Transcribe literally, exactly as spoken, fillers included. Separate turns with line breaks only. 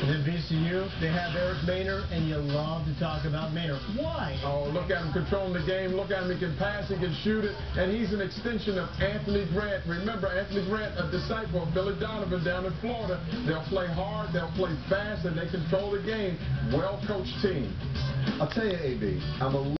And then V C U, they have Eric Maynor, and you love to talk about Maynor. Why?
Oh, look at him controlling the game. Look at him. He can pass. He can shoot it. And he's an extension of Anthony Grant. Remember, Anthony Grant, a disciple of Billy Donovan down in Florida. They'll play hard. They'll play fast, and they control the game. Well-coached team.
I'll tell you, A B, I'm a